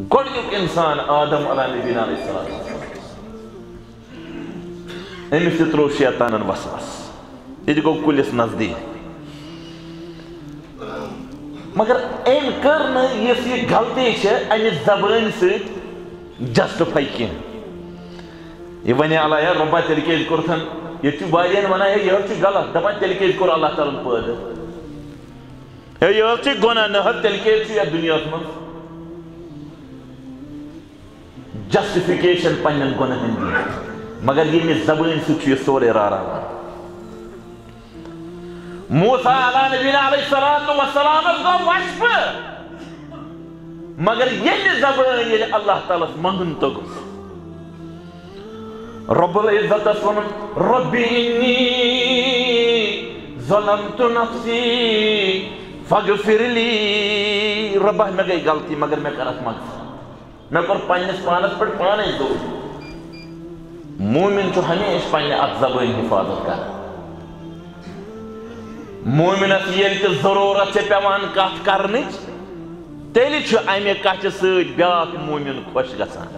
گۄڈنیُک اِنسان آدم علیٰ نبینا علیہ السلام أمِس تہِ ترٛوو شیطانن وسوس یہِ تہِ گوٚو کُلِس نزدیٖک مگر أمۍ کٔر نہٕ یۄس یہِ غلطی چھےٚ اَمہِ زبٲنۍ سۭتۍ جسٹِفاے کینٛہہ یہِ وَنے اللہ یا رۄبا تیٚلہِ کیٛازِ کوٚرتھن ییٚتہِ چھُ واریاہن وَنان ہے یہِ حظ چھُ غلط دَپان تیٚلہِ کیٛازِ کوٚر اللہ تعالیٰ ہن پٲدٕ ہے یہِ حظ چھُ گۄناہ نہ حظ تیٚلہِ کیٛازِ چھُ یتھ دُنیاہس منٛز جسٹِفِکیشن پننٮ۪ن گۄناہن دِنۍ مگر ییٚمہِ زبٲنۍ سۭتۍ چھُ یہِ سورُے راراوان موسیٰ علیٰ نبینا علیہ الصلوٰۃ والسلامس گوٚو وشفہٕ مگر ییٚلہِ زبٲنۍ ییٚلہِ اللہ تعالیٰ ہس منٛگُن توٚگُس رب العزتس ووٚنُن ربی انی ظلمت نفسی فاغفر لی ربا مےٚ گٔے غلطی مگر مےٚ کر اتھ مغفرت مےٚ کوٚر پننِس پانس پٮ۪ٹھ پانے ظُلم مومِن چھُ ہمیشہِ پننہِ اتھ زبٲنۍ حِفاظت کران مومِنس ییٚلہِ تہِ ضروٗرت چھےٚ پٮ۪وان کتھ کرنٕچ تیٚلہِ چھُ امہِ کتھِ سۭتۍ بیٛاکھ مومِن خۄش گژھان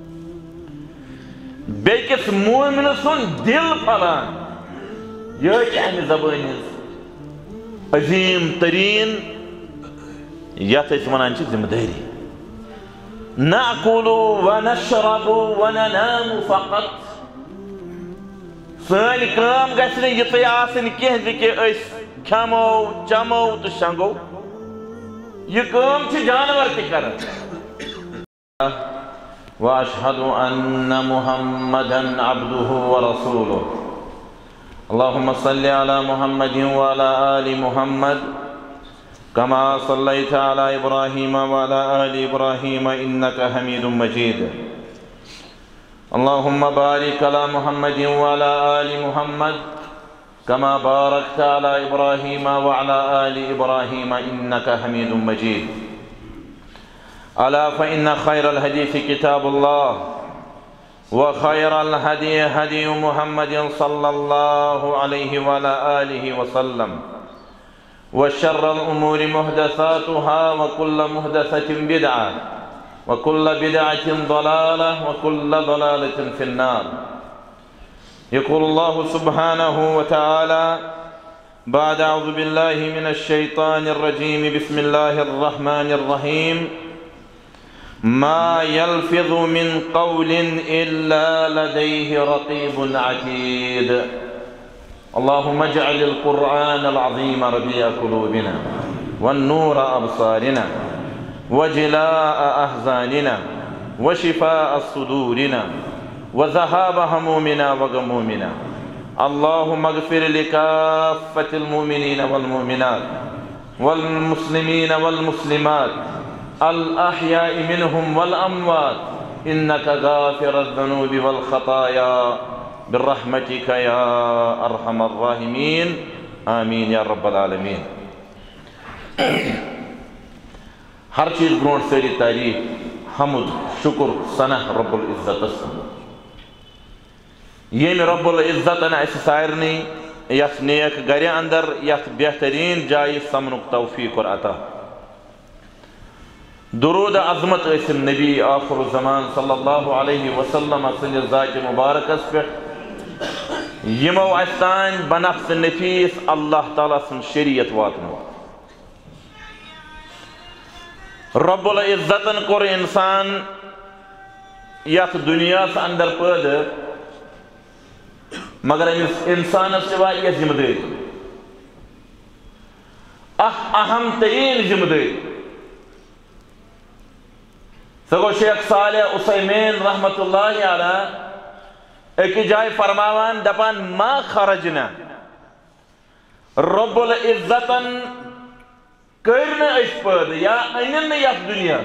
بیٚکِس مومِنہٕ سُنٛد دِل پھلان یِہوٚے چھِ امہِ زبٲنۍ ہٕنٛز عظیٖم تریٖن یتھ أسۍ ونان چھِ ذمہٕ دٲری نأكل ونشرب وننام فقط سٲنۍ کٲم گژھِ نہٕ یِژٕے آسٕنۍ کینٛہہ زِ کہِ أسۍ کھٮ۪مو چٮ۪مو تہٕ شۄنٛگو یہِ کٲم چھِ جانور تہِ کران واشهد ان محمدا عبده ورسوله اللهم صل على محمد وعلى آل محمد كما صليت على إبراهيم وعلى آل إبراهيم إنك حميد مجيد اللهم بارك على محمد وعلى آل محمد كما باركت على إبراهيم وعلى آل إبراهيم إنك حميد مجيد ألا فإن خير الحديث كتاب الله وخير الهدي هدي محمد صلى الله عليه وعلى آله وسلم وشر الأمور محدثاتها وكل محدثة بدعة وكل بدعة ضلالة وكل ضلالة في النار يقول الله سبحانه وتعالى بعد أعوذ بالله من الشيطان الرجيم بسم الله الرحمن الرحيم ما يلفظ من قول إلا لديه رقيب عتيد اللهم اجعل القرآن العظيم ربيع قلوبنا والنور أبصارنا وجلاء أحزاننا وشفاء صدورنا وذهاب همومنا وغمومنا اللهم اغفر لكافة المؤمنين والمؤمنات والمسلمين والمسلمات الأحياء منهم والأموات إنك غافر الذنوب والخطايا برحمتك يا أرحم الراحمين آمين يا رب العالمين ہر چیز برونٹ ساری تعریف حمد شکر ثنا رب العزت یم رب العزت اس سارنی یس نیک گھر اندر یت بہترین جائے سمنک توفیق اور عطا درود عظمت اسم نبی آخر الزمان صلی اللہ علیہ وسلم سندس ذات مبارکس پہ یمو استان بنفس نفیس اللہ تعالیٰ سن شریعت واتنو رب العزتن کور انسان یت دنیا اندر پید مگر انسانس سے واریاہ ذمہ داری اہم ترین ذمہ داری سگو شیخ صالح عثیمین رحمت اللہ علیہ ایک جائے فرماوان دپان ما خرجنا رب العزتن کرن اس پد یا انن یف دنیا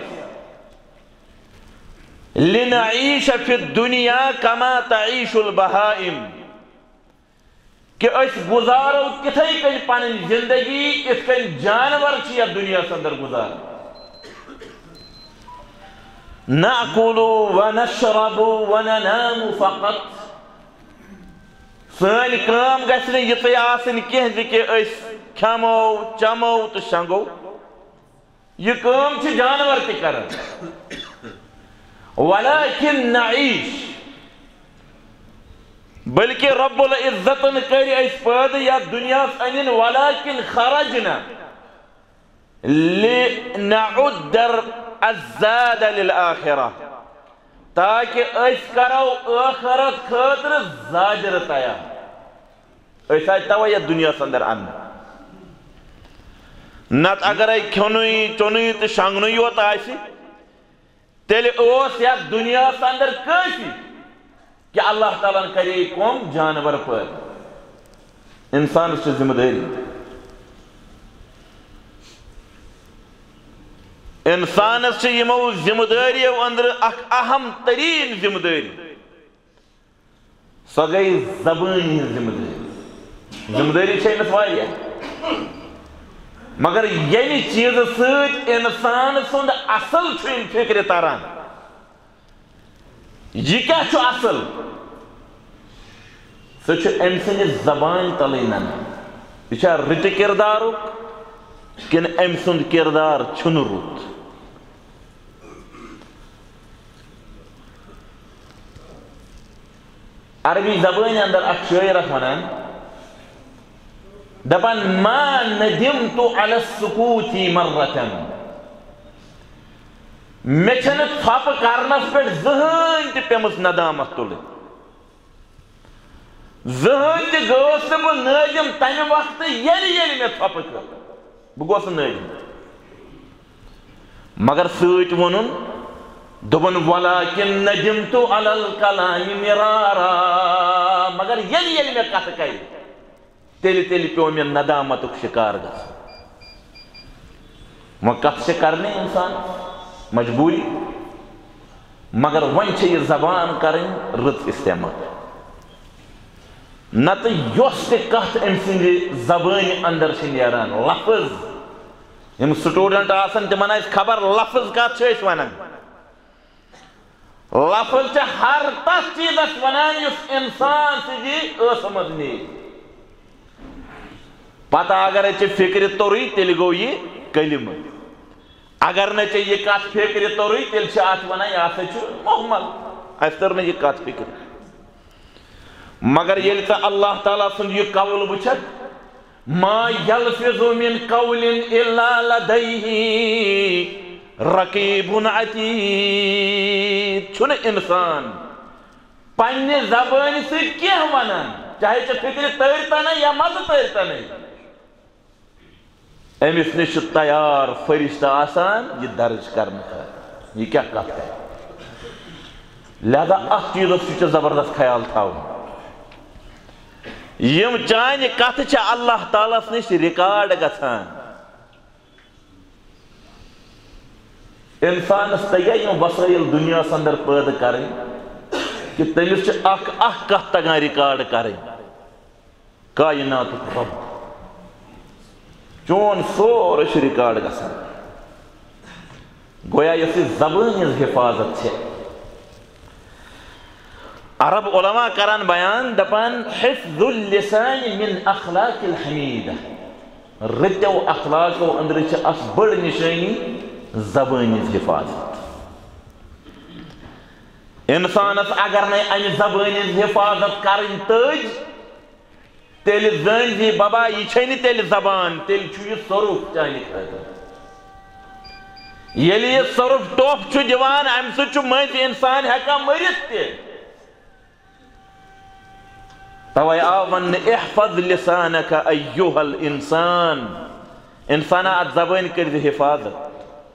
لنعیش فی الدنیا کما تعیش البہائم کہ اس گزارو کتھائی کن پانن زندگی اس کن جانور چی یا دنیا سندر گزار نأکل ونشرب وننام فقط سن کام گژھِ نہٕ یِژٕے آسٕنۍ کینٛہہ زِ کہِ أسۍ کھٮ۪مو چٮ۪مو تہٕ شۄنٛگو یہِ کٲم چھِ جانور تہِ کران ولكن نعيش بلکہ رب العزت کر اس پید یا دنیا ان ولكن خرجنا لنعد الزاد للآخرة تاکہ اس کرو آخرت خاطر زاجر تیار اس آئی توا یا دنیا سندر ان نت اگر ای کھنوی چونوی تو شنگنوی ہوتا آئیسی تیلی اوس یا دنیا سندر کیسی کہ اللہ تعالیٰ نے کری کم جانور پر انسان اس سے ذمہ داری انسان اس سے یمو ذمہ داری اندر اک اہم ترین ذمہ داری سو گئی زبانی ذمہ داری چھے نسوائی مگر یعنی چیز سوچ انسان سند اصل چھوین فکر تاران یہ کیا چھو اصل سو چھو امسن زبان تلینن یہ چھا رت کردارو کن امسن کردار چھن رت عربی زبان اندر اک شعر ونان دپان ما ندمت على السکوت مرتن میں چھن تھپ کرنس پر زہن تی پیمس ندامت تل زہن تی گوس بہ نادم تمہ وقت یلی میں تھپ کر بہ گوس نادم مگر سوچ ونن دبن ولكن ندمت على الكلام مرارا مگر یلی میں کت کر تیلی پیو میں ندامت شکار گس وہ کت سے کرنے انسان مجبوری مگر ون چھ یہ زبان کریں رت استعمال نت یوس تہ کت ام سندی زبان اندر چھ نیران لفظ یم سٹوڈنٹ آسن تمن آس خبر لفظ کت چھ ونان لفظ چھ ہر تس چیزس ونان یس انسان سی سمجھ نہیں پتہ اگر چھ فکر توری تیل گو یہ کلمہ اگر نہ چھ یہ کت فکر توری تیل چھ ات ونان یہ ہسا چھ محمل اس تر یہ کت فکر مگر یل تا اللہ تعالیٰ سند یہ قول وچھت ما یلفظ من قول الا لدیہ رقیب عتید چھن انسان پنہ زبان سے کیا ونان چاہے چھ فکر ترتا نہیں یا مز ترتا نہیں امس نش تیار فرشتہ آسان یہ درج کرنا یہ کیا کت ہے لہذا اس چیز سے زبردست خیال تھاو یم چانہ کت چھ اللہ تعالیٰ نش ریکارڈ گژھان انسانس تگیا یم وسائل دنیا اندر پید کریں کہ تمس چھ اخ کت تگان ریکارڈ کریں کائنات رب چون سورے چھ ریکارڈ گژھان گویا یس زبان ہز حفاظت چھ عرب علماء کران بیان دپان حفظ اللسان من اخلاق الحمیدہ رتو اخلاقو اندر چھ اس بڑ نشانی زبان ہز حفاظت انسانس اگر نہ ام زبان ہز حفاظت کریں تج تیل زن زی بابا یہ چھنی تیل زبان تیل چھو یہ صرف چاہنی خاطر یلی یہ صرف ٹوپ چھو دیوان ام سے چھو مت انسان ہیکا مرت تے توے آون احفظ لسانک ایوہ الانسان انسان ات زبان کر حفاظت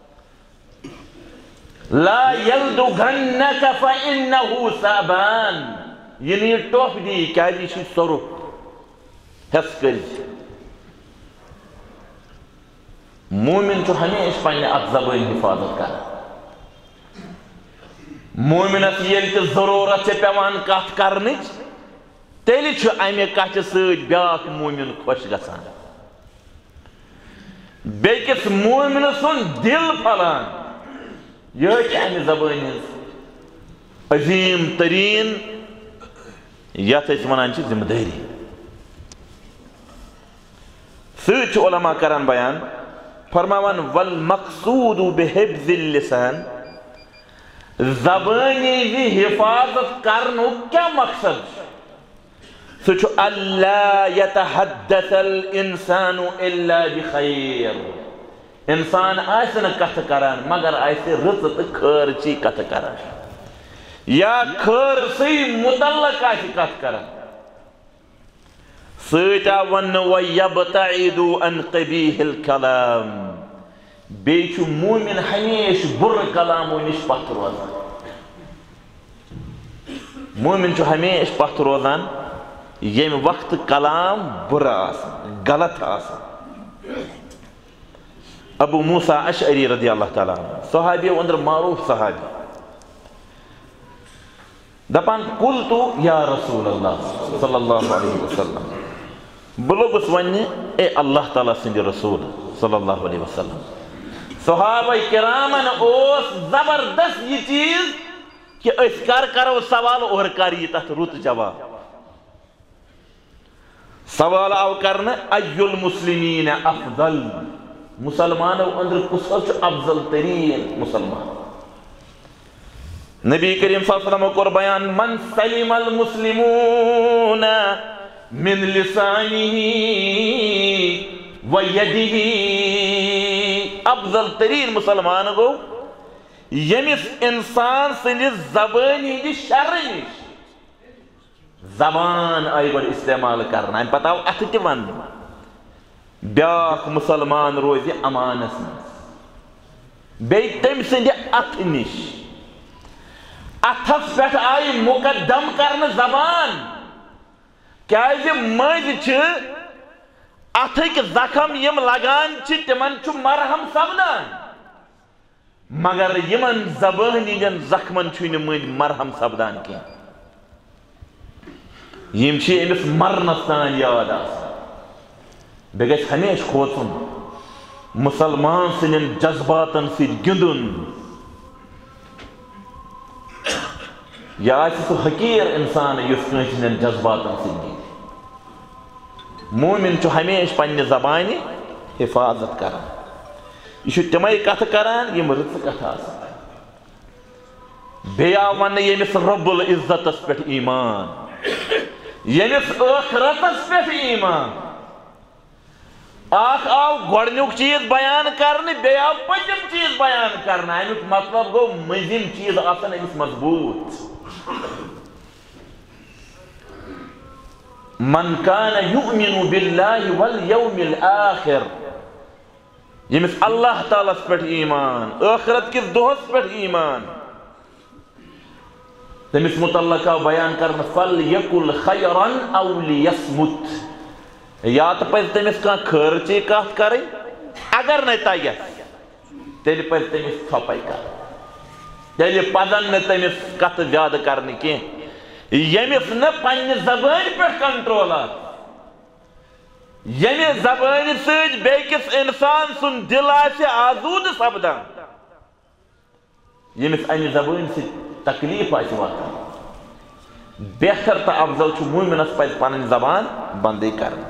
لا یلدغنک فإنه ثعبان یہ نہیں ٹوپ دی کیا دی چھ صرف حس کر مومن چھو ہمیشہ پنہ ات زبان حفاظت کر مومنس یل تہ ضرورت چھ پیوان کت کرنچ تیلی چھو امہ کتھ سۭتۍ بیاکھ مومن خوش گژھان بیکس مومن سن دل پھلان یہ چھ امہ زبان ہز عظیم ترین یتھ أسۍ ونان چھ ذمہ داری سۭتۍ چھِ علماء کران بیان فرماوان والمقصود بحفظ اللسان زبانی حفاظت کرنو کیا مقصد سوچو اللہ یتحدث الانسان الا بخیر انسان آئیسے نہ کت کران مگر آئیسے رزت خرچی کت کران یا خیر سی متعلق آئیسے کت کران سیتا ون ویبتعیدو ان قبیح الکلام بیچو مومن ہمیش بر کلامو نش پت روزان مومن چو ہمیش پت روزان یم وقت کلام برا آسان غلط آسان ابو موسیٰ اشعری رضی اللہ تعالیٰ صحابی اندر معروف صحابی دپان قلتو یا رسول اللہ صلی اللہ علیہ وسلم بلوگس ونی اے اللہ تعالیٰ سندی رسول صلی اللہ علیہ وسلم صحابہ کرامن اوس زبردست یہ چیز کہ اس کرو سوال اور کری تحت رت جواب سوال آو کرنا ای المسلمین افضل مسلمانوں اندر کس افضل ترین مسلمان نبی کریم صلی اللہ علیہ وسلم کو بیان من سلم المسلمون من لسانه و یده افضل ترین مسلمان گو یمس انسان سنس زبانی دی شر نش زبان آئی گوڑ استعمال کرنا پتہ ات تہ ون بیاکھ مسلمان روزِ امانس مز بیٚیہِ تٔمۍ سٕنٛدِ اتھٕ نِش اتھس پٮ۪ٹھ آیہِ مقدم کرنہٕ زبان کیازِ مٔنٛزۍ چھِ اتھٕکۍ زخم یِم لگان چھِ تِمن چھُ مرہم سپدان مگر یِمن زبٲنۍ ہٕنٛدٮ۪ن زخمن چھُنہٕ مٔنٛزۍ مرہم سپدان کینٛہہ یِم چھِ أمِس مرنس تام یاد آسان بیٚیہِ گژھِ ہمیشہِ کھوژُن مسلمان سٕنٛدٮ۪ن جذباتن سۭتۍ گِنٛدُن یہِ آسہِ سُہ حقیٖر اِنسان یُس کٲنٛسہِ ہٕنٛدٮ۪ن جذباتن سۭتۍ گِنٛدِ مومن چھُ ہمیشہِ پننہِ زبانہِ حفاظت کران یہِ چھُ تِمے کتھٕ کران یِم رٕژٕ کتھٕ آسان بیٚیہِ آو وننہٕ ییٚمِس رب العزتس پٮ۪ٹھ ایمان ییٚمِس ٲخرتس پٮ۪ٹھ ایمان اکھ آو گۄڈنیُک چیٖز بیان کرنہٕ بیٚیہِ آو پٔتِم چیٖز بیان کرنہٕ امیُک مطلب گوٚو مٔنٛزِم چیٖز آسن أمِس مضبوٗط من کان یؤمن باللہ والیوم الآخر ییٚمِس اللہ تعالیٰ پٮ۪ٹھ ایمان ٲخرت کِس دۄہس پٮ۪ٹھ ایمان تٔمِس متعلق آو بیان کرنہٕ فلیقل خیرا او لیصمت یا تہٕ پزِ تٔمِس کانٛہہ خٲرچی کتھ کرٕنۍ اگر نہٕ تگیٚس تیٚلہِ پزِ تٔمِس ژھۄپے کرٕنۍ تیٚلہِ پزن نہٕ تٔمِس کتھٕ زیادٕ کرنہِ کینٛہہ ییٚمِس نہٕ پننہِ زبٲنۍ پٮ۪ٹھ کنٹرول آسہِ ییٚمہِ زبٲنۍ سۭتۍ بیٚکِس انسان سُنٛد دل آسہِ آزوٗدٕ سپدان ییٚمِس امہِ زبٲنۍ سۭتۍ تکلیٖف آسہِ واتان بہتر تہٕ افضل چھُ مومنس پزِ پنٕنۍ زبان بندٕے کرٕنۍ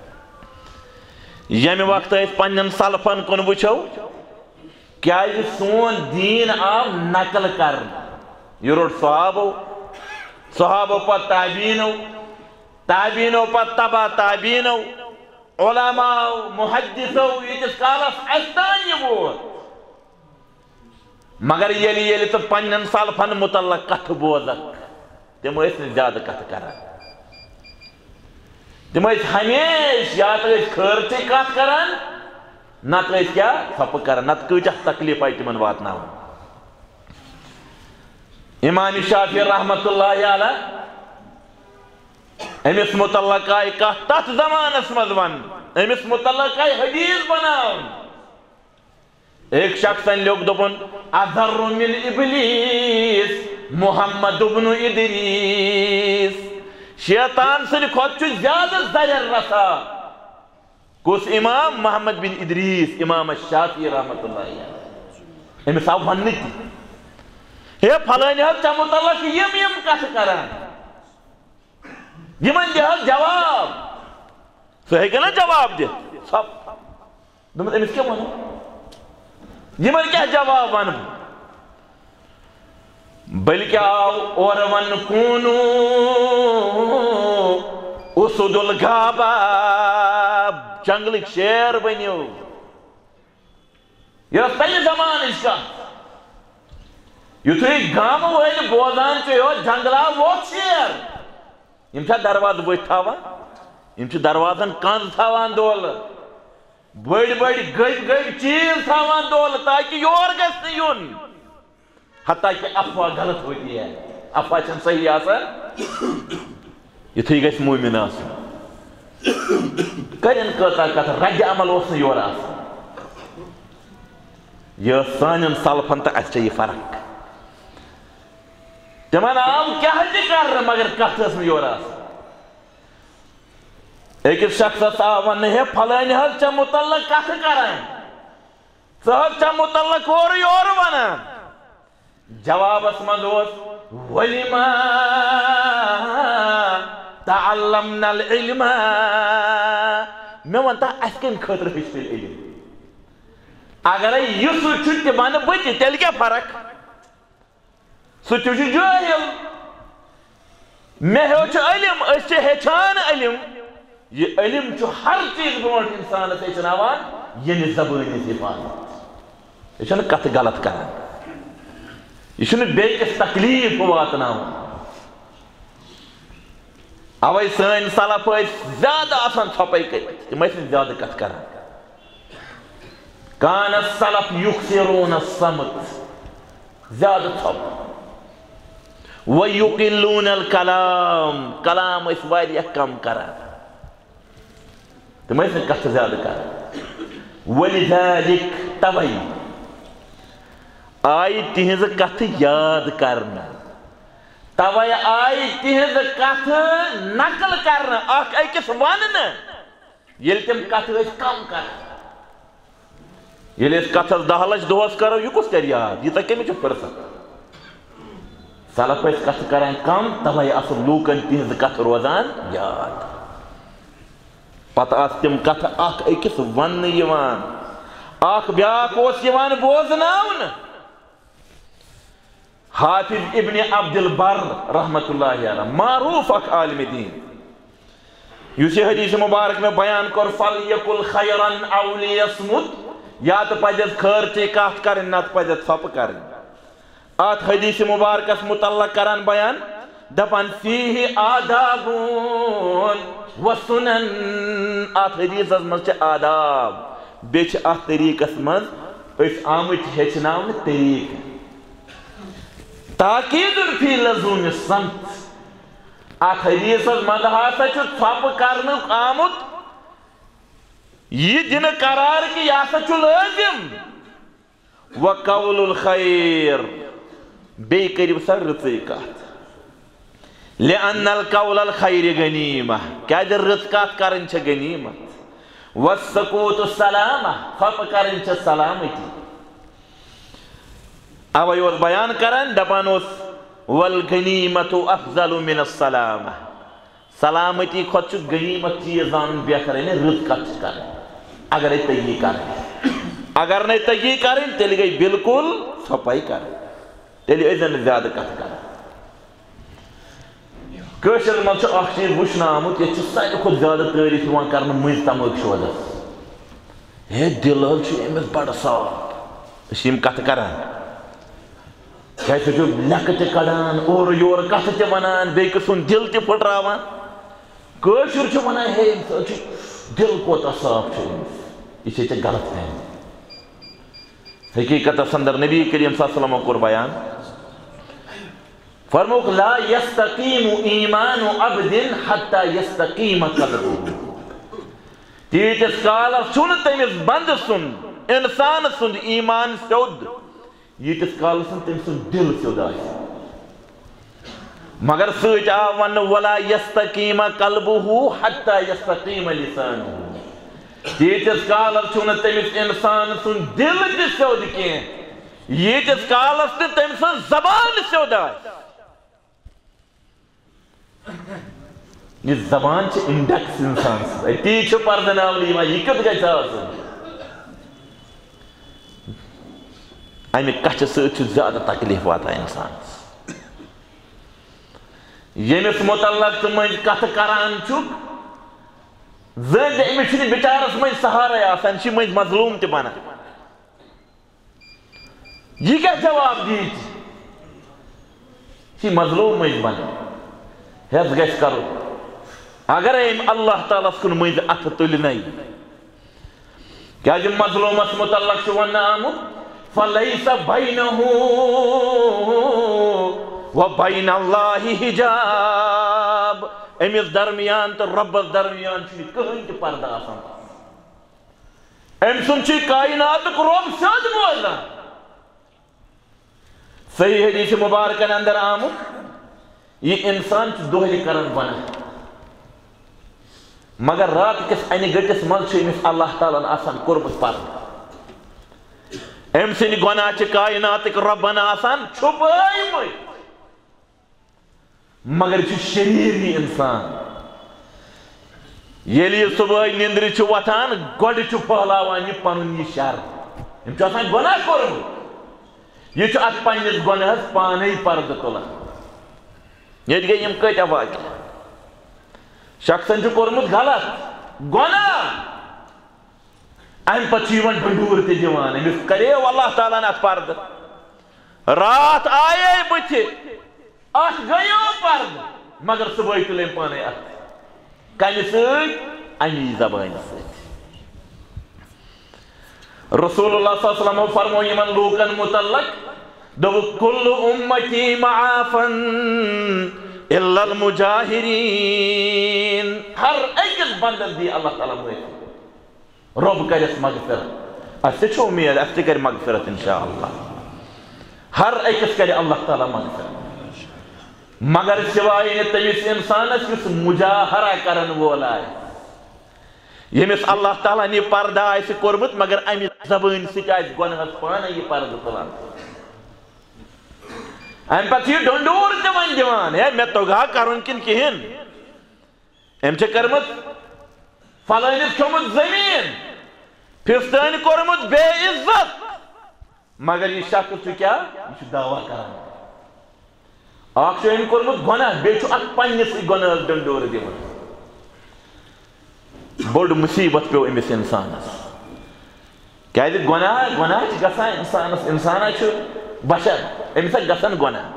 ییٚمہِ وقتہٕ أسۍ پننٮ۪ن سلفن کُن وٕچھو کیازِ سون دیٖن آو نقل کرنہٕ یہِ روٚٹ صحابو پتہٕ تابعیٖنو پتہٕ تبع تابعیٖنو علماء محدثو ییٖتِس کالس اسہِ تام یہِ ووت مگر ییٚلہِ ژٕ پننٮ۪ن سلفن متعلق کتھٕ بوزکھ تِم ٲسۍ نہٕ زیادٕ کتھٕ کران تِم ٲسۍ ہمیشہِ یا تہٕ ٲسۍ خٲرچی کتھ کران نتہٕ ٲسۍ کیٛاہ ژھۄپہٕ کران نتہٕ کۭتیاہ تکلیٖف آیہِ تِمن واتناونہٕ امام شافعی رحمتہ اللہ علیہ أمِس متعلق آیہِ کتھ تتھ زمانس منٛز وننہٕ أمِس متعلق آیہِ حدیث بناونہٕ ایک شخصن لیوٚکھ دوٚپُن اظہر من ابلیس محمد ابن ادریس شیطان سٕنٛدِ کھۄتہٕ چھُ زیادٕ زرٮ۪ر رسا کُس امام محمد بن ادریس امام الشافعی رحمتہ اللہ علیہ أمِس آو وننہٕ تہِ ہے پھلٲنۍ حظ ژےٚ متعلق یِم کتھٕ کران یِمن دِ حظ جواب سُہ ہیٚکہِ نا جواب دِتھ دوٚپمَس أمِس کیٛاہ وَنو یِمن کیٛاہ جواب ونہٕ بہٕ بلکہ آو اور ون کونو اسود الغابہ جنگلک شیر بنیو یہ پہلے زمان اس کا یتھوی گام ویل بوزان چو جنگلا ووت شیر یم چھا درواز بوت تھاوان یم چھ دروازن کند تھاوان دول بڑی بڑی گڑ چیز تھاوان دول تاکہ یور گژھِ نہٕ یُن حتیٰ کہ افواہ غلط ہوتی ہے افواہ چھن صحیح آسان یتھوی گژھِ مومن آسن کرن کتا کتھ رد عمل اوس نہٕ یور آسان یہ سانن سلفن تو اس یہ فرق تمن آو کیا کر مگر کت ٲس نہٕ یور آسان أکِس شخصس آو وننہٕ ہے پھلٲنۍ حظ ژےٚ متعلق کتھ کران ژٕ حظ ژےٚ متعلق اورٕ یورٕ ونان جوابس منٛز اوس وَلِمَا تعلمنا العلم مےٚ وَن تا اَسہِ کَمہِ خٲطرٕ ہیٚچھ تیٚلہِ علم اگرے یہ سُہ چھُ تہِ بنہٕ بہٕ تہِ تیٚلہِ کیٛاہ فرق سُہ تہِ چھُ جٲہِل مےٚ ہیوٚچھ علم أسۍ چھِ ہیٚچھان علم یہ علم چھُ ہر چیٖز برونٛٹھ اِنسانس ہیٚچھناوان ییٚمہِ زبٲنۍ ہٕنٛز حفاظت یہِ چھُنہٕ کتھٕ غلط کران یہ چھُنہٕ بیٚیِس تکلیٖف واتناوان اوے سٲنۍ سلف ٲسۍ زیادٕ آسان ژھۄپے کٔرِتھ تِم ٲسۍ نہٕ زیادٕ کتھ کران کان السلف یُکثرون الصمت زیادٕ ژھۄپ وَیُقِلُّونَ الکلام کلام ٲسۍ واریاہ کم کران تِم ٲسۍ نہٕ کتھٕ زیادٕ کران وَلِذَلِکَ تَوَے آیہِ تِہنٛزٕ کتھٕ یاد کرنہٕ توے آئی تہذ کتھ نقل کرنا اخ أکِس وننہٕ ییٚلہِ تِم کتھ ٲسۍ کم کران ییٚلہِ أسۍ کتھس 10 لچھ دۄہس کرو یہِ کُس کرِ یاد ییٖژاہ کٔمِس چھِ فرصت سلف ٲسۍ کتھٕ کران کم توے آسہٕ لوٗکن تہذ کتھ روزان یاد پتہٕ آسہٕ تِم کتھٕ اکھ أکِس وننہٕ یِوان اکھ بیٛاکھ اوس یِوان بوزناونہٕ حافظ ابن عبد البر رحمت اللہ علیہ معروف اخ عالم دین یُس یہ حدیث مبارک میں بیان کر فَلْيَقُلْ خَيْرًا أَوْ لِيَصْمُتْ یا تو پزِ خٲرچی کتھ کرٕنۍ نتہٕ پزِ ژھۄپہٕ کرٕنۍ ات حدیث مبارکس متعلق کران بیان دپان فیہ آداب و سنن ات حدیثس منٛز چھِ آداب بیٚیہِ چھِ اتھ طریقس منٛز أسۍ آمٕتۍ ہیٚچھناونہٕ طریقہٕ تاکید فی لزوم الصمت ات حدیثس منٛز ہسا چھُ ژھۄپہٕ کرنُک آمُت یہ دنہٕ قرار کہ یہ ہسا چھُ لٲزِم وقول الخیر بیٚیہِ کٔرِو سا رٕژٕے کتھ لأن القول الخیر غنیمہ کیازِ رٕژ کتھ کرٕنۍ چھِ غنیمت والسکوت سلامہ ژھۄپہٕ کرٕنۍ چھِ سلامتی اوے اوس بیان کران دپان اوس والغنیمت افضل من السلامہ سلامتی کھۄتہٕ چھُ غنیمت چیٖز زانُن بہتر یعنی رٕژ کتھ چھِ کرٕنۍ اگرے تٔگی کرٕنۍ اگر نَے تٔگی کرٕنۍ تیٚلہِ گٔے بالکل ژھۄپے کرٕنۍ تیٚلہِ ٲسۍ زن نہٕ زیادٕ کتھ کران کٲشِرِ منٛز چھُ اکھ چیٖز وٕچھنہٕ آمُت ییٚتہِ چھُ ساروی کھۄتہٕ زیادٕ تعریٖف یِوان کرنہٕ مٔنٛزۍ تمٲکۍ شودس ہے دل حظ چھُ أمِس بڑٕ صاف أسۍ چھِ یِم کتھٕ کران کیازِ سُہ چھُ لیٚکھٕ تہِ کڑان اورٕ یورٕ کتھٕ تہِ ونان بیٚکہِ سُنٛد دل تہِ پھٕٹراوان کٲشُر چھُ ونان ہے أمِس حظ چھُ دل کوتاہ صاف چھُ أمِس یہِ چھِ ژےٚ غلط فہمی حقیقتس اندر نبی کریم صلی اللہ علیہ وسلم کوٚر بیان فرموک لا یستقیم ایمان عبد حتی یستقیم قلبہ تیٖتِس کالس چھُنہٕ تٔمِس بندٕ سُنٛد انسان سُنٛد ایمان سیوٚد ییٖتِس کالس نہٕ تٔمۍ سُنٛد دل سیوٚد آسہِ مگر سۭتۍ آو وننہٕ ولا یستقیم قلبہ حتی یستقیم لسانہ تیٖتِس کالس چھُنہٕ تٔمِس انسان سُنٛد دل تہِ سیوٚد کینٛہہ ییٖتِس کالس نہٕ تٔمۍ سٕنٛز زبان سیوٚد آسہِ یہ زبان چھِ انڈیکس انسان سٕنٛز تی چھُ پرزناونہٕ یِوان یہِ کیُتھ گژھِ آسُن امہِ کتھِ سۭتۍ چھُ زیادٕ تکلیٖف واتان انسانس یمس متعلق تو من کت کران چھک زند امس چھ بچارس من سہارے آسان چھ من مظلوم تہ بنان یہ کیا جواب دیت چھ مظلوم من بنان ہس گژھِ کرو اگر ام اللہ تعالیٰ کن مز ات تل نئی کیا مظلومس متعلق چھ ون آمت فلیس بینہ وبین اللہ حجاب امس درمیان تو ربس درمیان کہین تہ پردہ آسان ام سن کائنات رب سیود بوزان صحیح حدیث مبارکن اندر آمت یہ انسان دہلی کرن بنا مگر رات کس این گٹس مز امس اللہ تعالیٰ آسان کورمت پردہ ام سن گناہ کائنات ربن آسان چھپائی مگر شریر یہ انسان یلی صبح نندر وتان گوڑ پہلاوان یہ پن یہ شر ام گناہ کورمت یہ ات پنس گناہس پانے پردہ تلان یہ گئی کتیا واقع شخصن کورمت غلط گناہ ام پتہ ڈنڈور تہ دِوان امس کرے اللہ تعالیٰ ات پردہ رات آئے بتھ ات گیو پردہ مگر صبح تل ام پانے ات کمہ ست امی زبان ست رسول اللہ صلی اللہ علیہ وسلم فرمو یمن لوکن متعلق دو کل امتی معافن الا المجاہرین ہر ایکس بندس دی اللہ تعالیٰ معاف رب کرس مغفرت اس سے امید اس سے کر مغفرت انشاءاللہ ہر ایکس کرے اللہ تعالیٰ مغفرت مگر سوائے تمس انسانس یس مجاہرہ کرن وول آئے یمس اللہ تعالیٰ نے پردہ آئے کورمت مگر امی زبان ست آئے گناہس پانے یہ پردہ تلان ام پتہ یہ ڈنڈور تہ دِوان ہے مے توگا کرن کن کہین ام کرمت فلانس کھومت زمین پھستان کورمت بے عزت مگر یہ شخص کیا یہ دعویٰ کران اخ ام کورمت گناہ بے ات پنس گناہس ڈنڈور دِوان بوڑ مصیبت پیو امس انسانس کیا گناہ گژھان انسانس انسان بشر امس گژھان گناہ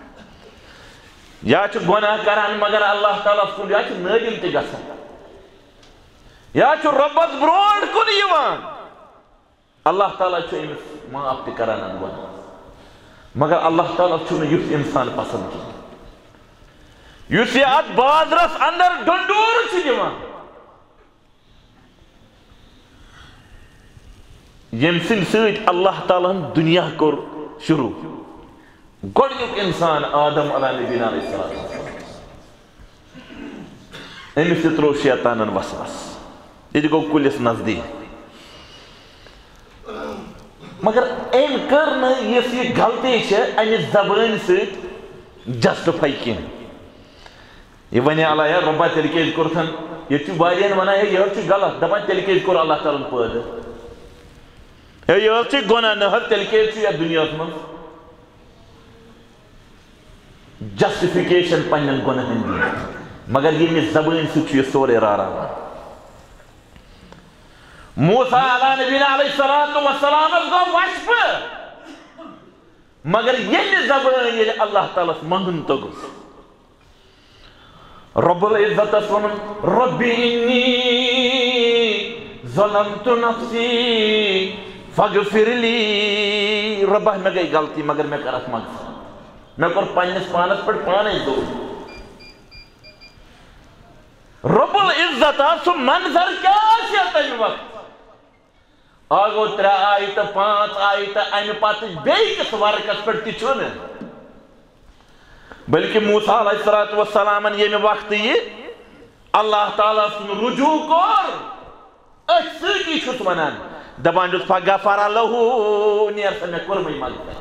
یا گناہ کران مگر اللہ تعالیٰ کن یا نادم تہ گژھان یا ربس برونٹ کن یوان اللہ تعالیٰ امس معاف تہ کران گناہ مگر اللہ تعالیٰ یُس انسان پسند کی یُس یہ ات بازرس اندر ڈنڈور دِوان یم سن ست اللہ تعالیٰ دنیا کور شروع گۄڈنیُک انسان آدم علیہ نبینا علیہ السلام امس تہ ترو شیطانن وسوس یہ گو کلس نزدیک مگر ام کر یس یہ غلطی امس زبان ست جسٹفائی کی یہ ون اللہ ربا تیل کیٛازِ کوٚرتھن یہ واریاہن ونان ہے یہ غلط دپان تیل کیٛازِ کوٚر اللہ تعالیٰ پٲدٕ ہے یہ گناہ نہ تیل کیٛازِ چھُ یتھ دنیاہس منٛز جسٹفکیشن پنن گناہن دِنۍ مگر ییٚمہِ زبان سۭتۍ چھُ یہِ سورُے راراوان موسیٰ علیہ نبینا علیہ السلام گو وشپہٕ مگر ییٚلہِ زبان ییٚلہِ اللہ تعالیٰ منگُن توٚگُس رب العزتس ونُن ربی انی ظلمت نفسی فاغفر لی ربہ مے گئی غلطی مگر میں کر اتھ مغفرت میں کور پننس پانس پہ پانے دو رب العزت سہ منظر کیا تمہ وقت آگو 3 آیت 5 آیت امہ پتہ بیٚیِس ورقس پہ تہ بلکہ موسیٰ علیہ السلام ییٚمہِ وقتہٕ یہ اللہ تعالیٰ سن رجوع کور أتھۍ سۭتی چھُس ونان دپان چھُس فغفر لہو نیر سا مے کوٚرمٕے مغفرت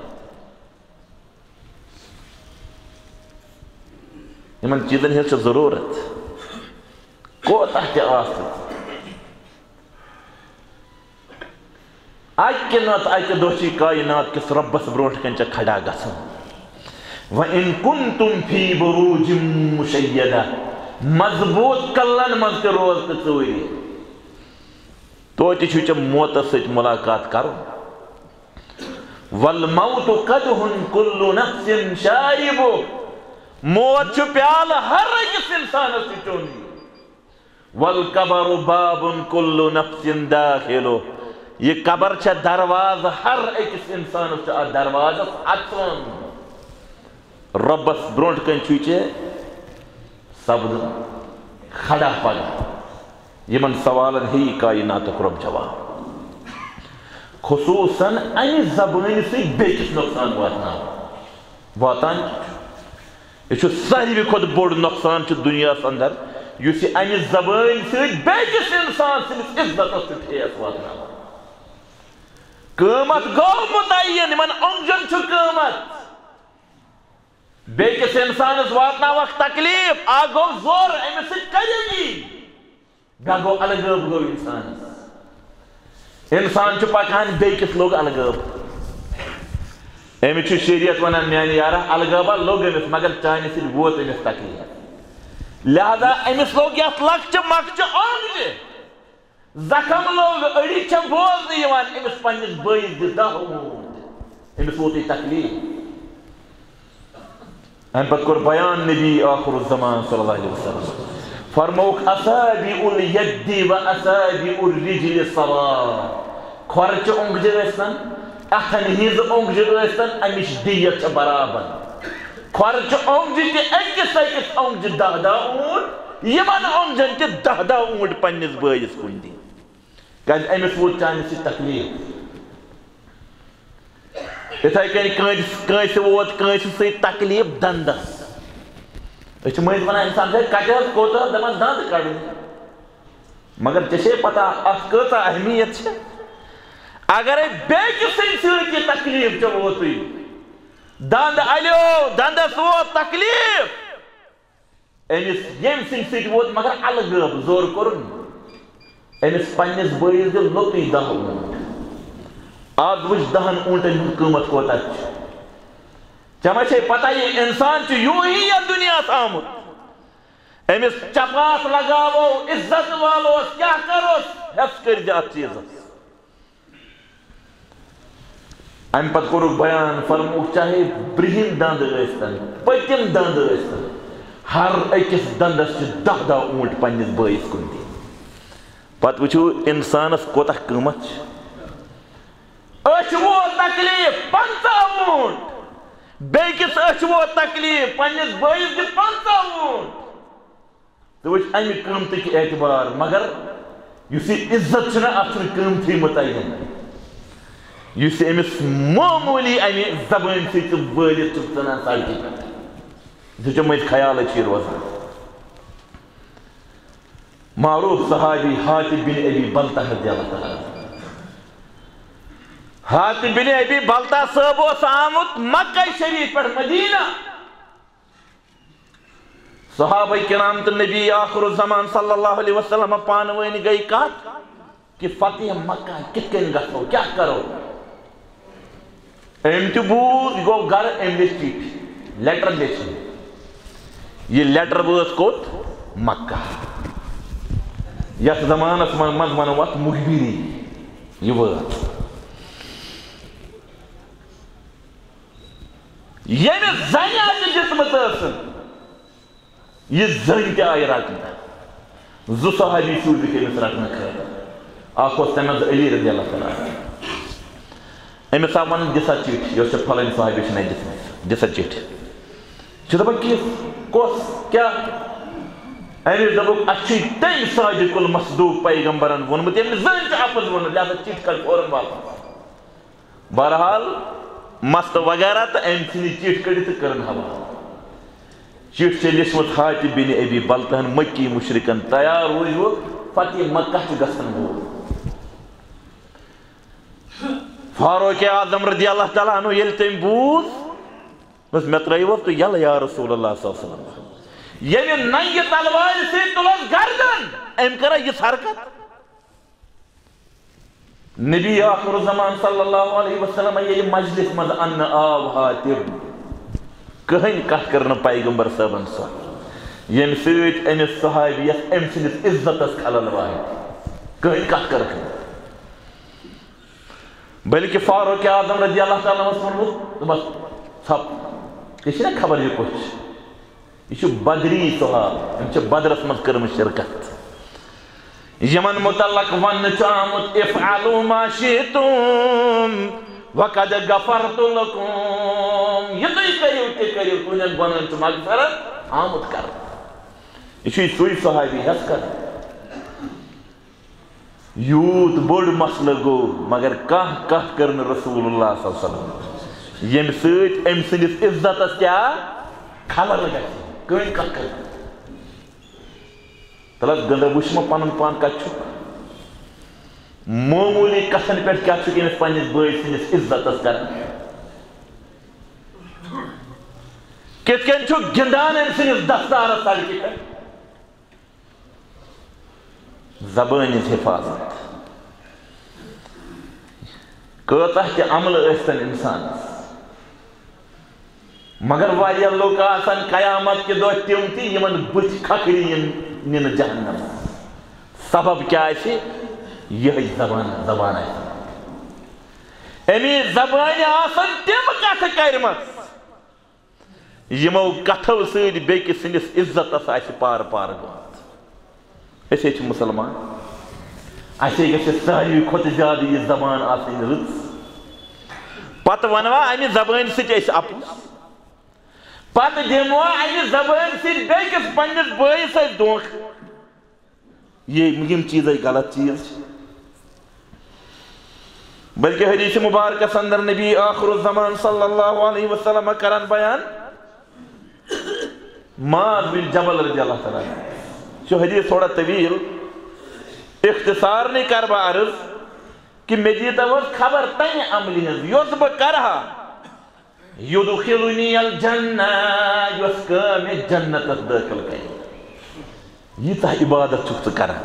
یمن چیزن ہٕنٛز چھِ ضروٗرت کوتاہ تہِ آسہِ اکہِ نتہٕ اکہِ دۄہ چھِ کائنات کِس رۄبس برونٛٹھ کَنۍ ژےٚ کھڑا گژھُن وَإِن كُنتُم فِي بُرُوجٍ مُشَيَّدَةٍ مضبوط کلن مز تہ روز تہ ژوٗرِ توتہِ چھُ ژےٚ موتس سۭتۍ ملاقات کرُن وَالْمَوْتُ قَدْحٌ كُلُّ نَفْسٍ شَارِبُهُ موت چھُ پیالہٕ ہر أکِس اِنسانس چھُ چیوٚن وَالْقَبْرُ بَابٌ كُلُّ نَفْسٍ دَاخِلُهُ یہ قبر چھےٚ دروازٕ ہر أکِس اِنسانس چھُ اَتھ دروازس اژُن رۄبس برونٛٹھ کَنۍ چھُے ژےٚ سپدُن کھڑا پگاہ یمن سوالن ہیٚیہِ کایناتُک رۄب جواب خصوٗصن امہِ زبٲنۍ سۭتۍ بیٚکِس نۄقصان واتان یہ چھُ ساروی کھۄتہٕ بوٚڑ نۄقصان چھُ دُنیاہس اندر یُس یہِ امہِ زبٲنۍ سۭتۍ بیٚکِس انسان سٕنٛدِس عزتس چھُ ٹھیس واتناوان قۭمت گوٚو مُتعین یمن اوٚنٛگجن چھُ قۭمت بیٚکِس انسانس واتناوکھ تکلیٖف اکھ گوٚو زور أمِس سۭتۍ قریٖبی بیٛاکھ گوٚو الغٲب گوٚو انسانس انسان چھُ پکان بیٚکِس لوٚگ الغٲب أمِس چھُ شریعت ونان میانہِ یارا الغٲبا لوٚگ أمِس مگر چانہِ سۭتۍ ووت أمِس تکلیٖف لہذا أمِس لوٚگ یتھ لۄکچہِ مۄکچہِ اوٚنٛگجہِ زخم لوٚگ أڑِج چھےٚ بوزنہٕ یِوان أمِس پننِس بٲیِس دِ 10 اوٗنٹ أمِس ووتُے تکلیٖف امہِ پتہٕ کوٚر بیان نبی آخر الزمان صلی اللہ علیہ وسلم فرمووُکھ اصابع الید و اصابع الرجل سواء کھۄرچہِ اوٚنٛگجہِ ٲسۍتن اتھن ہِنٛز اوٚنٛگجہِ ٲسۍتن امِچ دیت چھےٚ برابر کھۄرچہِ اوٚنٛگجہِ تہِ أکِس أکِس اوٚنٛگجہِ 10 اوٗنٹ یِمن اوٚنٛگجن تہِ 10 اوٗنٹ پننِس بٲیِس کُن دِنۍ کیازِ أمِس ووت چانہِ سۭتۍ تکلیٖف یِتھے کٔنۍ کٲنٛسہِ ووت کٲنٛسہِ سۭتۍ تکلیٖف دندس أسۍ چھِ مٔنٛزۍ ونان انسان کتہِ حظ کوٚت حظ دپان دند کڑٕنۍ مگر ژےٚ چھے پتہ اتھ کۭژاہ اہمیت چھِ اگرے بیٚکہِ سٕنٛدِ سۭتۍ یہِ تکلیٖف ژےٚ ووتُے دند الیو دندس ووت تکلیٖف أمِس ییٚمہِ سٕنٛدِ سۭتۍ ووت مگر الغٲب زور کوٚرُن أمِس پننِس بٲیِس دِ لوٚگُے 10 اوٗنٹ آز وٕچھ 10 اوٗنٹن ہُنٛد قۭمت کوتاہ چھُ ژےٚ ما چھے پتہ یہِ انسان چھُ یوٗہی یتھ دُنیاہس آمُت أمِس چپات لگاوو عزت والوس کیاہ کروس حٮ۪س کٔرۍ زِ اتھ چیٖزس امہِ پتہٕ کوٚرُکھ بیان فرمووُکھ چاہے برٛہِم دند ٲسۍتن پٔتِم دند ٲسۍتن ہر أکِس دندس چھِ 10 اوٗنٹ پننِس بٲیِس کُن دِنۍ پتہٕ وٕچھِو انسانس کوتاہ قۭمت چھُ أچھ ووت تکلیٖف 50 اوٗنٹ بیٚکِس أچھ ووت تکلیٖف پننِس بٲیِس دِ 50 اوٗنٹ ژٕ وٕچھ امہِ قۭمتٕکۍ اعتبار مگر یُس یہِ عزت چھُنہ اتھ چھُنہٕ قۭمتھٕے مُتعین یُس یہِ أمِس معموٗلی امہِ زبٲنۍ سۭتۍ ژٕ وٲلِتھ چھُکھ ژٕنان سڑکہِ پٮ۪ٹھ ژٕ چھُ مٔنٛزۍ خیالٕے چھُے روزان معروٗف صحابی حاتِب بن ابی بلتہ رضی اللہ تعالیٰ حاتِب بن ابی بلتہ صٲب اوس آمُت مکہ شریف پٮ۪ٹھ مدینہ صحابہ کرام تہٕ نبی آخر الزمان صلی اللہ علیہ وسلم پانہٕ ؤنۍ گٔے کتھ کہ فتح مکہ کِتھ کٔنۍ گژھو کیاہ کرو أمۍ تہِ بوٗز یہِ گوٚو گرٕ أمۍ لیٚچھ چِٹھۍ لیٹر لیٚچھِن یہِ لیٹر وٲژ کوٚت مکہ یتھ زمانس منٛز ونو اتھ مُخبِری یہِ وٲژ ییٚمِس زنہِ آسہِ دِژمٕژ ٲسٕن یہِ زٔنۍ تہِ آیہِ رٹنہٕ 2 صحابی سوٗزِکھ أمِس رٹنہٕ خٲطرٕ اکھ اوس تمہِ منٛز علی رضی اللہ تعالیٰ أمِس آو وننہٕ دِ سا چِٹھۍ یۄس ژےٚ پھلٲنۍ صحابی چھِنَے دِژمٕژ دِ سا چِٹھۍ چھِ دپان کِژھ کۄس کیاہ أمِس دوٚپُکھ اَسہِ چھُے تٔمۍ صادق المصدوٗق پیغمبرن ووٚنمُت ییٚمۍ نہٕ زٕہٕنۍ چھُ اَپُز ووٚنمُت لہذا چِٹھۍ کڑ فوراً واپس بہرحال مستہٕ وغیرہ تہٕ أمۍ ژھٕنۍ یہِ چِٹھۍ کٔڑِتھ تہٕ کٔرٕن حوالہٕ چِٹھۍ چھےٚ لیٚچھمٕژ حاتِب بن ابی بلتہن مکی مُشرِکن تیار روٗزِو فتح مکہ چھُ گژھن وول فاروق اعظم رضی اللہ تعالیٰ عنہ ییٚلہِ تٔمۍ بوٗز دوٚپُس مےٚ ترٛٲیوٕ تُہۍ یلہٕ یا رسول اللہ صلی اللہ علیہ وسلم ییٚمہِ ننگہِ تلوارِ سۭتۍ تُلس گردن أمۍ کٔرا یِژھ حرکت نبی آخر الزمان صلی اللہ علیہ وسلم ییٚلہِ مجلس منٛز اننہٕ آو حاتِب کہن کت کرن پیغمبر صاحبن سا یم سۭتۍ أمِس صحابیس أمۍ سٕنٛدِس عزتس خلل واتہِ کہن کت کرن بلکہ فاروق اعظم رضی اللہ تعالیٰ عنہ ووٚنمُت دوٚپمس ژھپ ژےٚ چھے نا خبر یہِ کُس چھُ یہِ چھُ بدری صحاب أمۍ چھِ بدرس منٛز کٔرمٕژ شرکت یمن متعلق وننہٕ چھُ آمُت افعلوا ما شئتم وقد غفرت لكم یہ تُہۍ کٔرِو تہِ کٔرِو تُہنٛدٮ۪ن گۄنہن چھُ مغفرت آمُت کرنہٕ یہِ چھُے سُے صحابی حظ کران یوٗت بوٚڑ مسلہٕ گوٚو مگر کانٛہہ کتھ کٔر نہٕ رسول اللہ صلی اللہ علیہ وسلم ییٚمہِ سۭتۍ أمۍ سٕنٛدِس عزتس کیٛاہ خلل گژھِ کٕہٕنۍ کتھ کر تلس گنٛدٕ وٕچھ مےٚ پنُن پان کتہِ چھُکھ معموٗلی کتھن پٮ۪ٹھ کیٛاہ چھُکھ أمِس پننِس بٲے سٕنٛدِس عزتس کران کِتھ کٔنۍ چھُکھ گِنٛدان أمۍ سٕنٛدِس دستارس سڑکہِ پٮ۪ٹھ زبٲنۍ ہٕنٛز حفاظت کۭژاہ تہِ عملہٕ ٲسۍتن اِنسانس مگر واریاہ لُکھ آسن قیامت کہِ دۄہ تِم تہِ یِمن بٕتھِ کھکھرِ یِن نِنہٕ جہنم سبب کیٛاہ آسہِ یِہٕے زبان آسہِ امی زبانہِ آسن تِم کتھٕ کرِمژ یِمو کتھو سۭتۍ بیٚکہِ سٕنٛدِس عزتس آسہِ پارٕ پارٕ گوٚمُت أسۍ ہے چھِ مُسلمان اَسے گژھِ ساروی کھۄتہٕ زیادٕ یہِ زبان آسٕنۍ رٕژ پتہٕ ونوا امہِ زبٲنۍ سۭتۍ أسۍ اَپُز پتہٕ دِموا امہِ زبٲنۍ سۭتۍ بیٚکِس پننِس بٲیِس أسۍ دھونٛکھٕ یِم چیٖزے غلط چیٖز چھِ بلکہ حدیث مبارکس اندر نبی آخر الزمان صلی اللہ علیہ وسلم کران بیان معاذ بن جبل رضی اللہ تعالیٰ چھُ حدیث تھوڑا طویل اختصار نہیں کر بہٕ عرض کہ مےٚ دیٖتو حظ خبر تمہِ عملہِ ہٕنٛز یۄس بہٕ کرٕہا یُدخِلُنی الجنہ یۄس کٲم مےٚ جنتس دٲخل کرِ ییٖژاہ عبادت چھُکھ ژٕ کران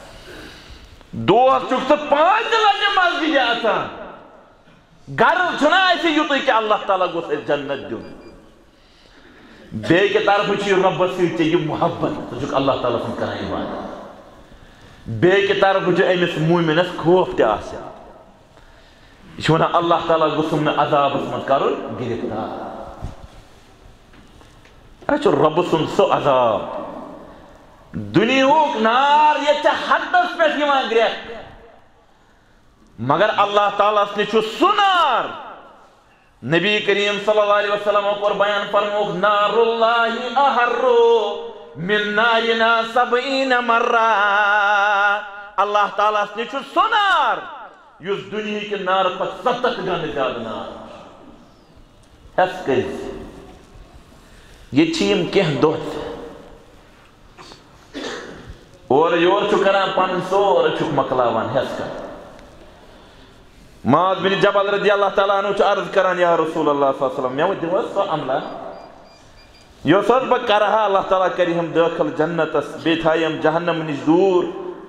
دۄہس چھُکھ ژٕ 5 لٹہِ مسجدِ آسان غرض چھُنہ اَسہِ یُتُے کہِ اللہ تعالیٰ گوٚژھ اَسہِ جنت دیُن بیٚکہِ طرفہٕ چھُ یہِ رۄبس سۭتۍ ژےٚ یہِ محبت ژٕ چھُکھ اللہ تعالیٰ سُنٛد کران عبادت بیٚکہِ طرفہٕ چھُ أمِس موٗمِنس خوف تہِ آسان یہِ چھُ ونان اللہ تعالیٰ گوٚژھُم نہٕ عذابس منٛز کرُن گِرفتار اَسہِ چھُ رۄبہٕ سُنٛد سُہ عذاب دُنیہُک نار ییٚتہِ چھِ حدس پٮ۪ٹھ یِوان گرٛٮ۪کھ مگر اللہ تعالیٰ ہس نِش چھُ سُہ نار نبی کریم صلی اللہ علیہ وسلم کوٚر بیان فرمووُکھ نار اللہ احرُّ من نارنا 70 مرہ اللہ تعالیٰ ہس نِش چھُ سُہ نار یُس دُنہِکہِ نارٕ کھۄتہٕ 70 گنہٕ زیادٕ نار ہٮ۪س کٔرِتھ ییٚتہِ چھِ یِم کینٛہہ دۄہ اورٕ یورٕ چھُ کران پنُن سورُے چھُکھ مۄکلاوان ہٮ۪س کر معاذ بن جبل رضی اللہ تعالیٰ عنہ چھُ عرض کران یا رسول اللہ صلی اللہ علیہ وسلم مےٚ دِیِو حظ سۄ عملہ یۄس حظ بہٕ کرٕہا اللہ تعالیٰ کرِہم دٲخل جنتس بیٚیہِ تھایِم جہنم نِش دوٗر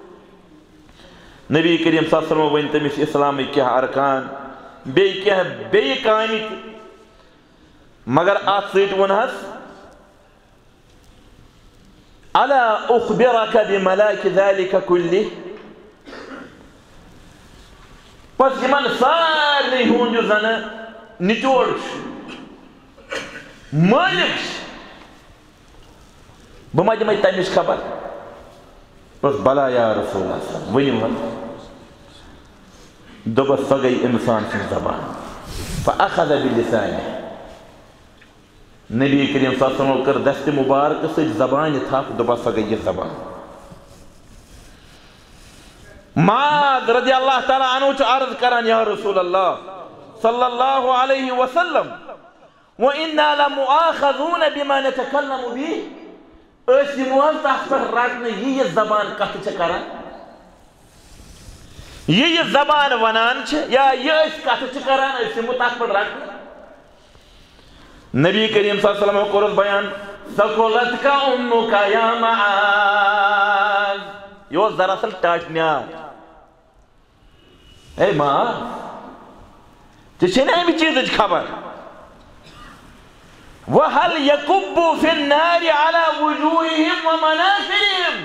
نبی کریم صلی اللہ علیہ وسلم ؤنۍ تٔمِس اِسلامٕکۍ کینٛہہ ارکان بیٚیہِ کینٛہہ بیٚیہِ کامہِ تہِ مگر اتھ سۭتۍ ووٚنہس الا اخبرك بملاك ذلك كله بس یِمن سارنٕے ہُنٛد یُس زنہٕ نچوڑ چھُ مٲلِک چھُ بہٕ ما دِمے تمِچ خبر بس بلا یا رسول اللہ ؤنِو حظ دوٚپُس سۄ گٔے اِنسان سٕنٛز زبان فأخذ بلسانه نبی کریم صلی اللہ علیہ وسلم کٔر دستہِ مُبارکہٕ سۭتۍ زبانہِ تھپھ دوٚپُس سۄ گٔے یہِ زبان معاذ رضی اللہ تعالیٰ عنہ چھُ عرض کران یا رسول اللہ صلی اللہ علیہ وسلم وَإِنَّا لَمُؤَاخَذُونَ بِمَا نَتَكَلَّمُ بِهِ أسۍ یِمو حظ تتھ پٮ۪ٹھ رٹنہٕ یہِ زبان کتھٕ چھِ کران یہِ زبان ونان چھِ یا یہِ أسۍ کتھٕ چھِ کران أسۍ یِمو تتھ پٮ۪ٹھ رٹنہٕ نبی کریم صلی اللہ علیہ وسلم کوٚرُس بیان ثقلتك أمك یا معاذ یہِ اوس دراصل ٹاٹنیار اے معاذ ژےٚ چھے نا امہِ چیٖزٕچ خبر وَهَلْ يَكُبُّ فِي النَّارِ عَلَى وُجُوهِهِمْ وَمَنَاخِرِهِمْ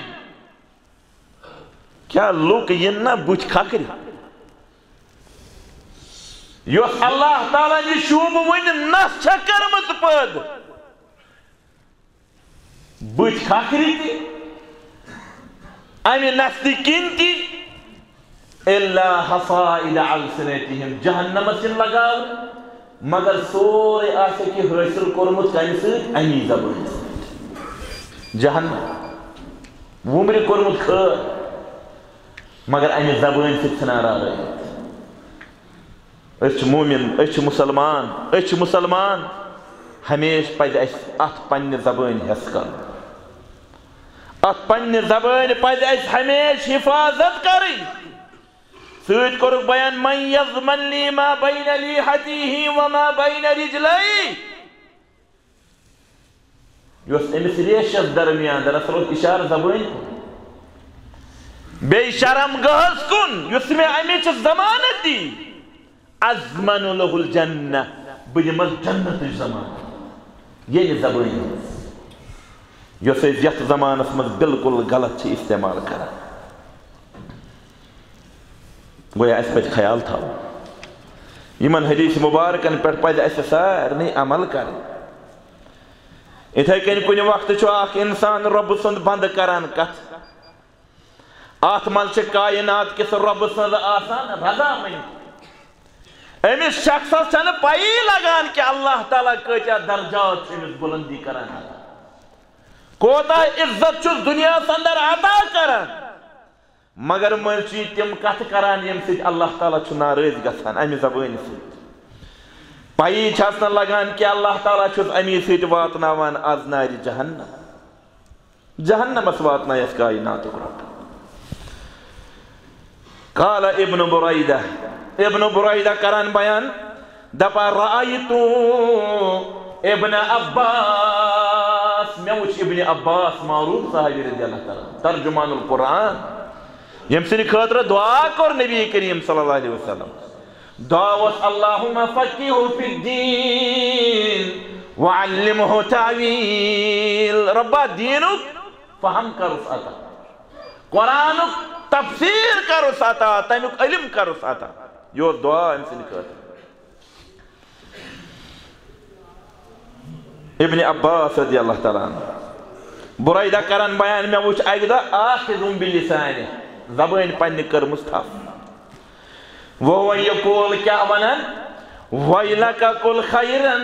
کیا لوگ یہ نہ بُچھ کھاکری یوس اللہ تعالیٰ نی شوب ون نس چھا کرمت پد بُچھ کھاکری تی امی نستی کنتی اِلَّا حَصَائِدَ عَلْسِنَتِهِمْ جہنم سن لگاو مگر سورے آسے کی حاصل کرمت کمی سید امی زبان جہنم ومری کرمت خیر مگر امی زبان سے سنارا رہے اچھ مومن اچھ مسلمان ہمیش پید ات پنہ زبان حس کر ات پنہ زبان پید ہمیش حفاظت کریں سوید کرک بیان من یضمن لی ما بین لیحتیہ وما بین رجلی یوس امس ریشس درمیان دراصل اشار زبان بے شرم گہز کن یوس میں امیچ ضمانت دی ازمن له الجنہ بدمس جنت زمان یہ زبان یوس یت زمانس مز بالکل غلط استعمال کران گویا اس پہ خیال تھا یمن حدیث مبارکن پہ پہ اسے سارے عمل کر اتھے کن کن وقت اخ انسان رب سند بند کران کت ات مل کائنات کس رب سند آسان رضا من امس شخص چھن پائی لگان کہ اللہ تعالیٰ کتیا درجات امس بلندی کران کوتا عزت چھ دنیا اندر عطا کران مگر مرچی تم کت کران یم سید اللہ تعالیٰ چھ ناراض گژھان امی زبان سید پائی چھس نہ لگان کہ اللہ تعالیٰ چھس امی سید واتناوان از نار جہنمس واتنایس کائناتک رب قال ابن بريدہ کران بیان دپا رأیتو ابن عباس میں وچھ ابن عباس معروف صحابی رضی اللہ تعالیٰ ترجمان القرآن یم سن خاطر دعا کر نبی کریم صلی اللہ علیہ وسلم دعا وس اللہم فقیہ فی الدین وعلمہ تعویل ربا دینک فہم کرس عطا قرآنک تفسیر کرس عطا تمیک علم کرس عطا یہ دعا یم سن خاطر ابن عباس رضی اللہ تعالیٰ عنہ برائدہ کران بیان میں وچھ اگدہ آخذن بلسانی زبان پنی کر مصطف وہ یقول کیا ونن ویلک کل خیرن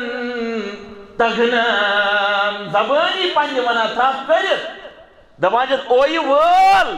تغنام زبانی پنی ونا تھا کرت دباجت اوئی وال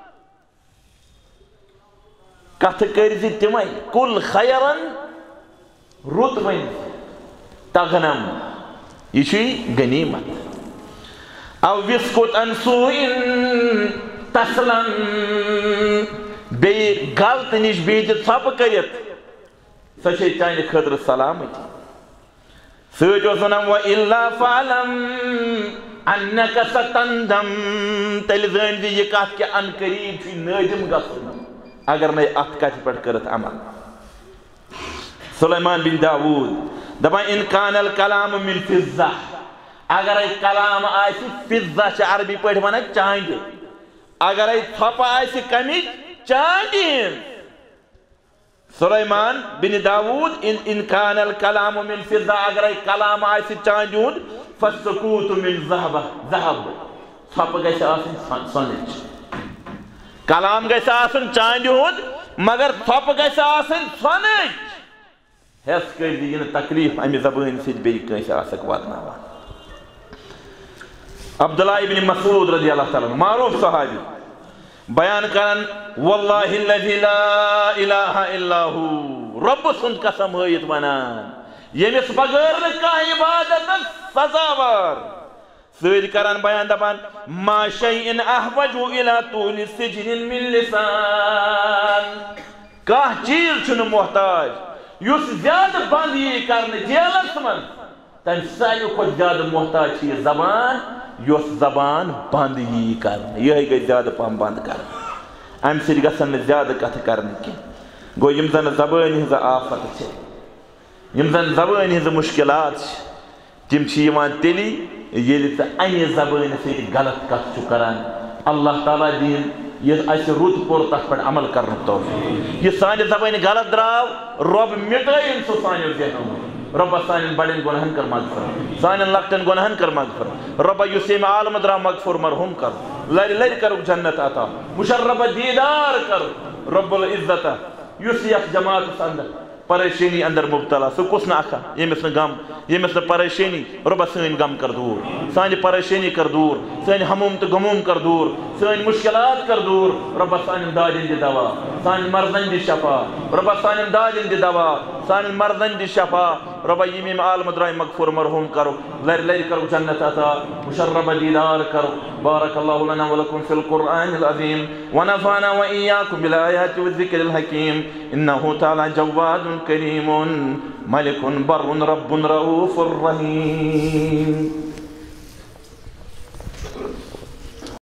کت کرزی تمائی کل خیرن رت ون تغنم یہ چھ غنیمت او وسکت انسوئن تسلن بے غلط نش بیت ثپ کرت سچے چانہ خاطر سلامتی سوچ ونم وَإِلَّا فَعْلَمْ أَنَّكَ سَتَنْدَمْ تیل زن دی یہ کت کہ ان قریب چھ نادم گژھن اگر نہ ات کت پہ کرت عمل سلیمان بن داود دپان ان کان الکلام من فضہ اگر کلام آسی فضہ چھ عربی پہ ونان چاند اگر تھپ آسی کمی چاندین سلیمان بن داود ان کان الکلام من فضہ اگر کلام آسی چاندین فالسکوت من ذہب تھپ گژھِ آسن سونچ کلام گژھِ آسن چاندین مگر تھپ گژھِ آسن سونچ ہس کر دی تکلیف امی زبان سید بی کنس آسک واتناوان عبداللہ ابن مسعود رضی اللہ تعالیٰ معروف صحابی بیان کرن واللہ الذی لا الہ الا ہو رب سند قسم ہوئیت ونان یمس بغیر کا عبادت سزاوار سید کرن بیان دپان ما شیئن احوجو الى طول سجن من لسان کاہ چیز چھن محتاج یس زیادہ بند یہ کرنے جیلس من تم ساریو کھت زیادہ محتاج یہ زبان یس زبان بند یہ کرنے یہ گئی زیادہ پہم بند کرنے ام سید گژھن زیادہ کتھ کرنے کی گو یم زن زبان ہز آفت یم زن زبان ہز مشکلات تم تیلی ییٚلہِ ژٕ اَمہِ زبٲنۍ سۭتۍ غلط کتھ چھُ کران اللہ تعالیٰ دِیِن یہ اسہِ رُت پوٚر تتھ پٮ۪ٹھ عمل کرنُک توفیٖق یہِ سانہِ زبٲنۍ غلط درٛاو رۄب مِٹٲیِن سُہ سانیو ذہنو منٛز رۄبا سانٮ۪ن بڑٮ۪ن گۄنہن کر مغفرت سانٮ۪ن لۄکٹٮ۪ن گۄنہن کر مغفرت رۄبا یُس ییٚمہِ عالمہٕ درٛاو مغفور مرحوٗم کر لرِ لرِ کرُکھ جنت عطا مشربہ دیدار کر رب العزتہ یُس یتھ جماعتس اندر پریشانی اندر مبتلا سُہ کُس نہٕ اکھا ییٚمِس نہٕ غم ییٚمِس نہٕ پریشانی رۄبا سٲنۍ غم کر دوٗر سانہِ پریشانی کر دوٗر سٲنۍ ہموم تہٕ غموم کر دوٗر سٲنۍ مُشکلات کر دوٗر رۄبا سانٮ۪ن دادٮ۪ن دِ دوا سانٮ۪ن مردن دِ شفا رۄبا سانٮ۪ن دادٮ۪ن دِ دوا سانٮ۪ن مردن دِ شفا رۄبا یِم یِم عالمہٕ درٛاے مغفور مرحوٗم کرُکھ لرِ لرِ کرُکھ جنت عطا مشربہ دیدار کرُکھ بارک اللہ لنا ولکم فی القرآن العظیم ونفعنا وإیاکم بالآیات والذکر الحکیم انہ تعالی جواد کریم ملک بر رب رؤوف رحیم